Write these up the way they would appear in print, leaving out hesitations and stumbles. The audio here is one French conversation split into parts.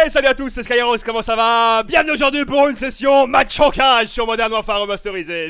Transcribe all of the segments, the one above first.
Hey, salut à tous, c'est Skyros, comment ça va? Bienvenue aujourd'hui pour une session match en cage sur Modern Warfare remasterisé.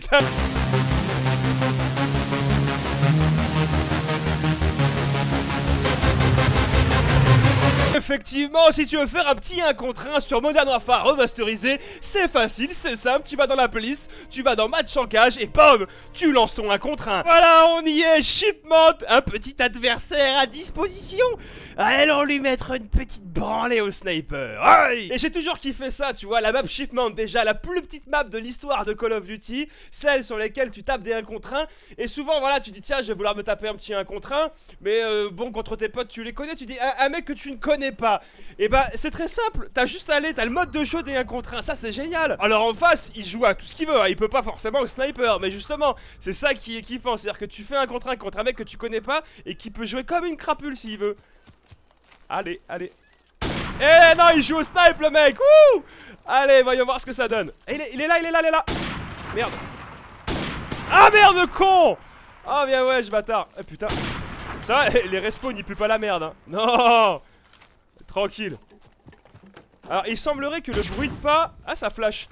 Effectivement, si tu veux faire un petit 1 contre 1 sur Modern Warfare remasterisé, c'est facile, c'est simple, tu vas dans la playlist, tu vas dans match en cage et bam, tu lances ton 1 contre 1. Voilà, on y est, Shipment, un petit adversaire à disposition. Allons lui mettre une petite branlée au sniper. Aïe. Et j'ai toujours kiffé ça, tu vois, la map Shipment, déjà la plus petite map de l'histoire de Call of Duty, celle sur laquelle tu tapes des 1 contre 1, et souvent voilà, tu dis tiens, je vais vouloir me taper un petit 1 contre 1, mais bon, contre tes potes tu les connais, tu dis un mec que tu ne connais pas, et bah c'est très simple, t'as juste à aller, t'as le mode de jeu des 1 contre 1, ça c'est génial. Alors en face, il joue à tout ce qu'il veut, hein. Il peut pas forcément au sniper, mais justement, c'est ça qui est kiffant, c'est-à-dire que tu fais 1 contre 1 contre un mec que tu connais pas, et qui peut jouer comme une crapule s'il veut. Allez, allez. Eh non, il joue au snipe le mec. Wouh. Allez, voyons voir ce que ça donne. Il est là, il est là, il est là. Merde. Ah merde, con. Oh bien ouais, je bâtard. Eh putain. Ça, les respawns, ils puent pas la merde, hein. Non. Tranquille. Alors, il semblerait que le bruit de pas... Ah, ça flash.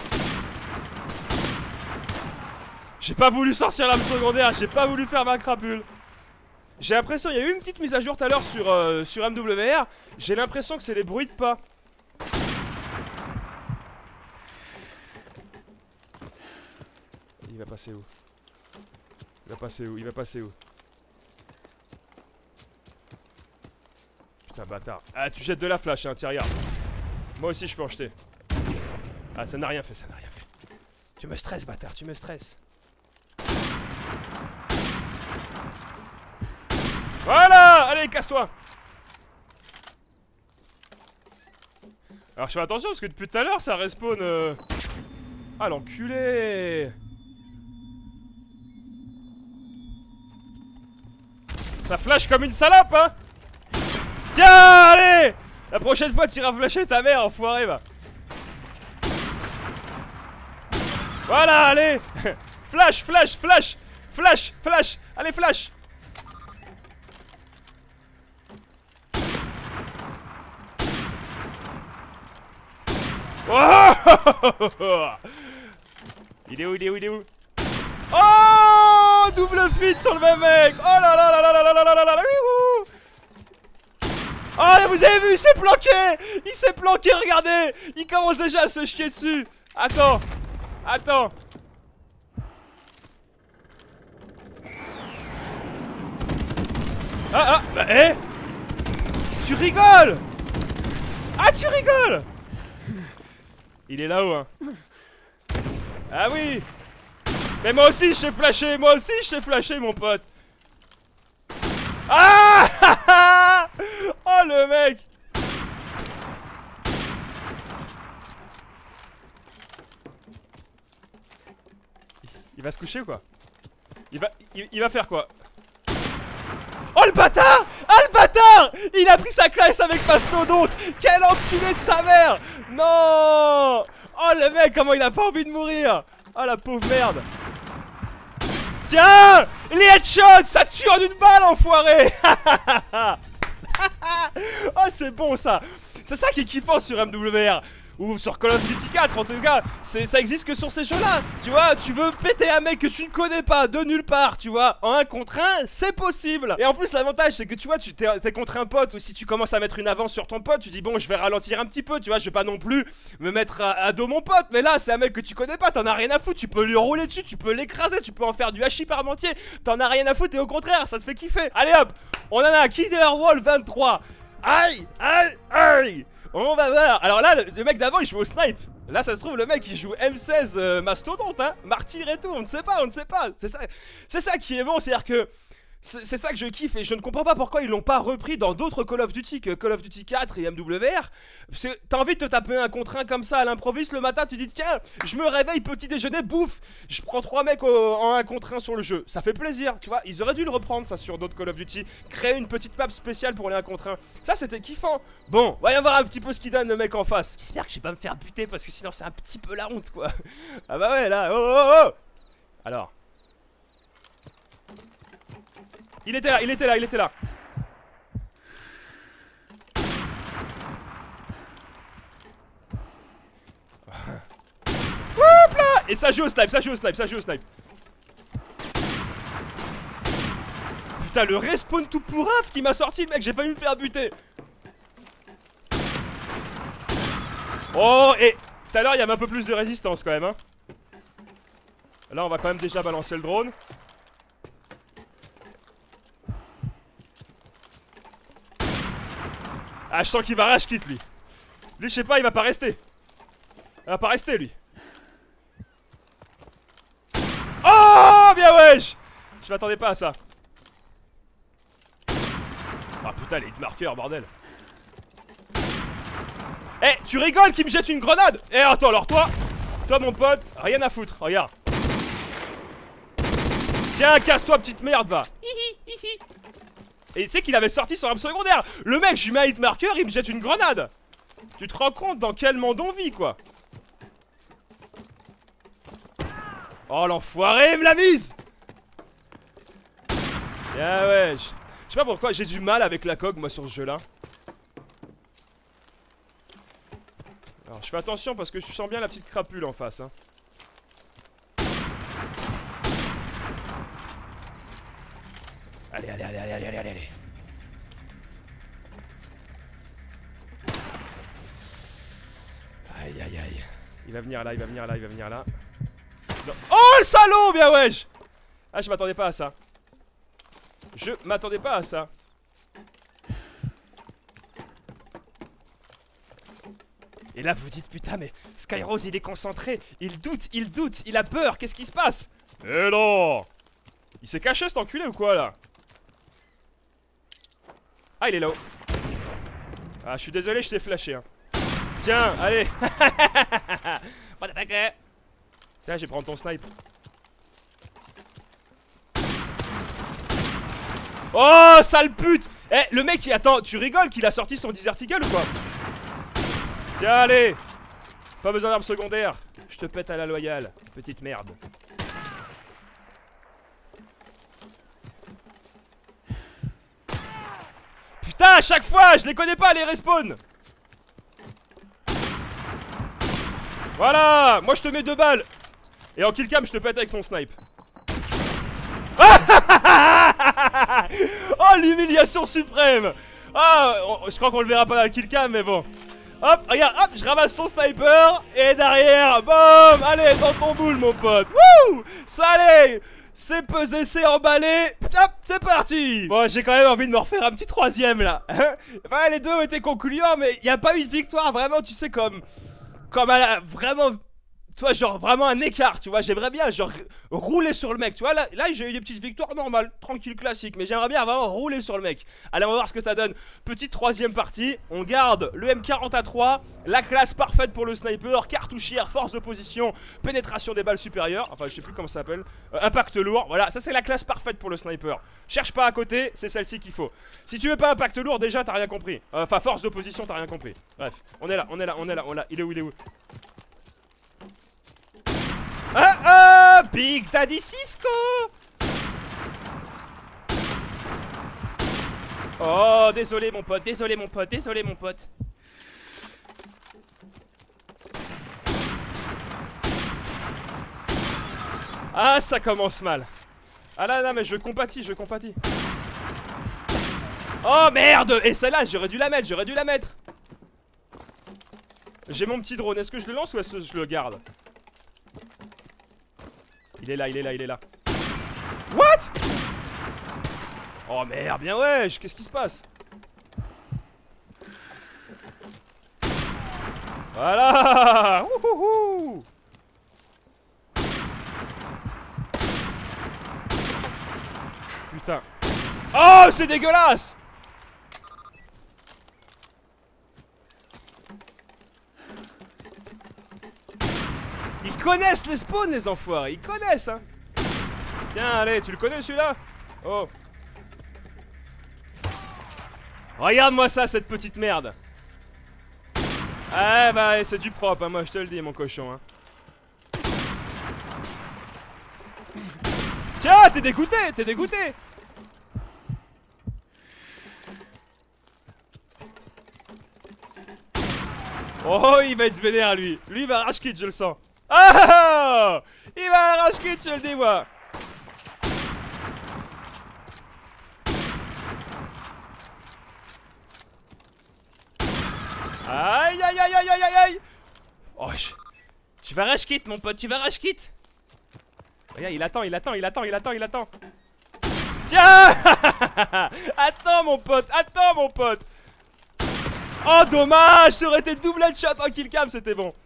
J'ai pas voulu sortir l'arme secondaire, j'ai pas voulu faire ma crapule. J'ai l'impression, il y a eu une petite mise à jour tout à l'heure sur MWR. J'ai l'impression que c'est les bruits de pas. Il va passer où? Il va passer où? Il va passer où? Putain bâtard. Ah tu jettes de la flash hein, tiens regarde. Moi aussi je peux en jeter. Ah ça n'a rien fait, ça n'a rien fait. Tu me stresses bâtard, tu me stresses. Voilà. Allez casse-toi. Alors je fais attention parce que depuis tout à l'heure ça respawn Ah l'enculé. Ça flash comme une salope hein. Tiens allez. La prochaine fois t'iras flasher ta mère enfoiré va. Voilà allez. Flash flash flash. Flash flash. Allez flash. Oh. Il est où, il est où, il est où? Oh, double feed sur le même mec. Oh là là là là là là là là là là. Oh vous avez vu, il s'est planqué. Il s'est planqué, regardez. Il commence déjà à se chier dessus. Attends. Attends. Ah ah, bah eh. Tu rigoles. Ah tu rigoles. Il est là-haut hein. Ah oui. Mais moi aussi je sais flasher. Moi aussi je sais flasher mon pote. Ah. Oh le mec. Il va se coucher ou quoi? Il va faire quoi? Oh le bâtard. Ah le bâtard. Il a pris sa classe avec Mastodonte. Quel enculé de sa mère. Non. Oh le mec, comment il a pas envie de mourir. Oh la pauvre merde. Tiens. Les headshots, ça tue en une balle enfoiré. Oh c'est bon ça. C'est ça qui est kiffant sur MWR. Ou sur Call of Duty 4 en tout cas. Ça existe que sur ces jeux là. Tu vois, tu veux péter un mec que tu ne connais pas de nulle part, tu vois, en 1 contre 1, c'est possible. Et en plus l'avantage c'est que tu vois, t'es contre un pote. Ou si tu commences à mettre une avance sur ton pote, tu dis bon je vais ralentir un petit peu. Tu vois, je vais pas non plus me mettre à dos mon pote. Mais là c'est un mec que tu connais pas, t'en as rien à foutre. Tu peux lui rouler dessus, tu peux l'écraser, tu peux en faire du hachis parmentier. T'en as rien à foutre et au contraire ça te fait kiffer. Allez hop, on en a un Killer Wall 23. Aïe, aïe, aïe. On va voir. Alors là, le mec d'avant il joue au snipe. Là ça se trouve le mec il joue M16 Mastodonte hein. Martyr et tout, on ne sait pas, on ne sait pas. C'est ça qui est bon, c'est-à-dire que c'est ça que je kiffe et je ne comprends pas pourquoi ils l'ont pas repris dans d'autres Call of Duty que Call of Duty 4 et MWR. T'as envie de te taper 1 contre 1 comme ça à l'improviste le matin, tu dis tiens, je me réveille, petit déjeuner, bouffe, je prends 3 mecs en 1 contre 1 sur le jeu. Ça fait plaisir, tu vois, ils auraient dû le reprendre ça sur d'autres Call of Duty, créer une petite map spéciale pour les 1 contre 1. Ça c'était kiffant. Bon, voyons voir un petit peu ce qu'il donne le mec en face. J'espère que je vais pas me faire buter parce que sinon c'est un petit peu la honte quoi. Ah bah ouais là, oh oh oh. Alors il était là, il était là, il était là. et ça joue au snipe, ça joue au snipe, ça joue au snipe. Putain, le respawn tout pourrave qui m'a sorti, mec, j'ai failli me faire buter. Oh, et tout à l'heure, il y avait un peu plus de résistance quand même, hein. Là, on va quand même déjà balancer le drone. Ah, je sens qu'il va rage quitte, lui. Lui, je sais pas, il va pas rester. Il va pas rester, lui. Oh, bien wesh. Je m'attendais pas à ça. Ah putain, les marqueurs, bordel. Eh, tu rigoles qu'il me jette une grenade? Eh, attends, alors toi, mon pote, rien à foutre, regarde. Tiens, casse-toi, petite merde, va. Et tu sais qu'il avait sorti son arme secondaire. Le mec, je lui mets un hit marker, il me jette une grenade. Tu te rends compte dans quel monde on vit, quoi? Oh, l'enfoiré, il me l'a mise. Ah ouais, je sais pas pourquoi, j'ai du mal avec la coque, moi, sur ce jeu-là. Alors, je fais attention parce que je sens bien la petite crapule en face, hein. Allez, allez, allez, allez, allez, allez, allez. Aïe, aïe, aïe. Il va venir là, il va venir là, il va venir là. Non. Oh, le salaud, bien wesh. Ah, je m'attendais pas à ça. Je m'attendais pas à ça. Et là, vous dites, putain, mais Skyrose, il est concentré. Il doute, il a peur. Qu'est-ce qui se passe? Eh non. Il s'est caché, cet enculé, ou quoi, là? Ah, il est là-haut. Ah, je suis désolé, je t'ai flashé, hein. Tiens, allez. Pas d'attaquer. Tiens, je vais prendre ton snipe. Oh, sale pute. Eh, le mec, attends, tu rigoles qu'il a sorti son Desert Eagle ou quoi? Tiens, allez. Pas besoin d'armes secondaires. Je te pète à la loyale, petite merde. Putain, à chaque fois, je les connais pas, les respawns. Voilà, moi je te mets 2 balles. Et en killcam, je te pète avec ton snipe. Oh, l'humiliation suprême. Ah, je crois qu'on le verra pas dans la killcam, mais bon. Hop, regarde, hop, je ramasse son sniper. Et derrière, boum. Allez, dans ton boule, mon pote. Wouh. Ça allait. C'est pesé, c'est emballé. Hop, c'est parti. Bon, j'ai quand même envie de me refaire un petit troisième, là. Enfin, les deux ont été concluants, mais il n'y a pas eu de victoire, vraiment, tu sais, comme vraiment, tu vois, genre vraiment un écart, tu vois. J'aimerais bien, genre, rouler sur le mec, tu vois. Là j'ai eu des petites victoires normales, tranquille, classique, mais j'aimerais bien vraiment rouler sur le mec. Allez, on va voir ce que ça donne. Petite troisième partie, on garde le M40A3, la classe parfaite pour le sniper, cartouchière, force de position, pénétration des balles supérieures, enfin, je sais plus comment ça s'appelle, impact lourd, voilà, ça c'est la classe parfaite pour le sniper. Cherche pas à côté, c'est celle-ci qu'il faut. Si tu veux pas impact lourd, déjà, t'as rien compris. Enfin, force de position, t'as rien compris. Bref, on est là, on est là, on est là, on est là. Il est où, il est où? Ah ah, Big Daddy Cisco. Oh, désolé mon pote, désolé mon pote, désolé mon pote. Ah, ça commence mal. Ah là, là, mais je compatis, je compatis. Oh merde. Et celle-là, j'aurais dû la mettre, j'aurais dû la mettre. J'ai mon petit drone, est-ce que je le lance ou est-ce que je le garde? Il est là, il est là, il est là. What? Oh merde, bien wesh, qu'est-ce qui se passe? Voilà. Wouhouhou. Putain. Oh, c'est dégueulasse. Ils connaissent les spawns, les enfoirés. Ils connaissent, hein. Tiens, allez, tu le connais celui-là? Oh. Regarde-moi ça, cette petite merde. Ah bah, c'est du propre, hein, moi je te le dis, mon cochon, hein. Tiens, t'es dégoûté, t'es dégoûté. Oh, il va être vénère, lui. Lui, il va rage quit, je le sens. Ah, il va à la rage quitte, je le dis moi. Aïe aïe aïe aïe aïe aïe aïe. Oh, tu vas rage quitte mon pote, tu vas rage quitte. Regarde, il attend, il attend, il attend, il attend, il attend. Tiens. Attends mon pote, attends mon pote. Oh dommage, ça aurait été double headshot en kill cam, c'était bon.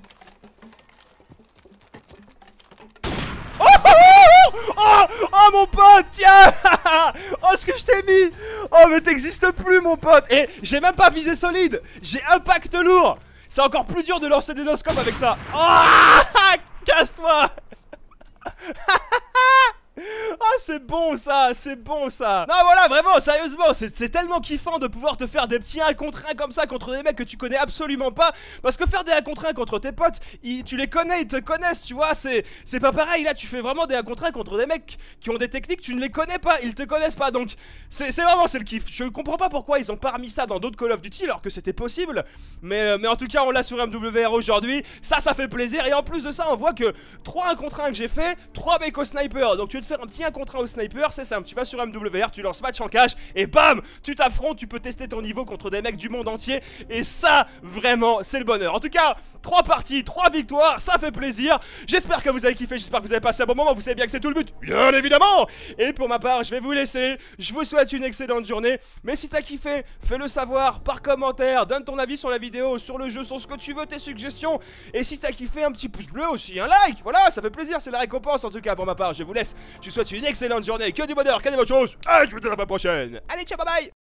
Oh, oh, oh, oh, oh mon pote, tiens. Oh ce que je t'ai mis. Oh mais t'existes plus mon pote. Et j'ai même pas visé solide. J'ai impact lourd. C'est encore plus dur de lancer des no-scopes avec ça. Oh, casse-toi. Ah c'est bon ça, c'est bon ça. Non voilà vraiment sérieusement c'est tellement kiffant de pouvoir te faire des petits 1 contre 1 comme ça contre des mecs que tu connais absolument pas. Parce que faire des 1 contre 1 contre tes potes tu les connais, ils te connaissent tu vois. C'est pas pareil là, tu fais vraiment des 1 contre 1 contre des mecs qui ont des techniques, tu ne les connais pas, ils te connaissent pas. Donc c'est vraiment c'est le kiff. Je comprends pas pourquoi ils ont pas remis ça dans d'autres Call of Duty alors que c'était possible. Mais en tout cas on l'a sur MWR aujourd'hui. Ça fait plaisir. Et en plus de ça on voit que 3 1 contre 1 que j'ai fait, 3 mecs au sniper. Donc tu veux te faire un petit 1 contre 1 au sniper, c'est simple, tu vas sur MWR, tu lances match en cash et bam, tu t'affrontes, tu peux tester ton niveau contre des mecs du monde entier. Et ça vraiment c'est le bonheur. En tout cas 3 parties, 3 victoires, ça fait plaisir. J'espère que vous avez kiffé, j'espère que vous avez passé un bon moment. Vous savez bien que c'est tout le but, bien évidemment. Et pour ma part je vais vous laisser, je vous souhaite une excellente journée. Mais si t'as kiffé, fais-le savoir par commentaire, donne ton avis sur la vidéo, sur le jeu, sur ce que tu veux, tes suggestions. Et si t'as kiffé, un petit pouce bleu aussi, un like, voilà, ça fait plaisir, c'est la récompense. En tout cas pour ma part je vous laisse, je vous souhaite une excellente journée, que du bonheur, que des bonnes choses. Et je vous dis à la prochaine. Allez ciao, bye bye.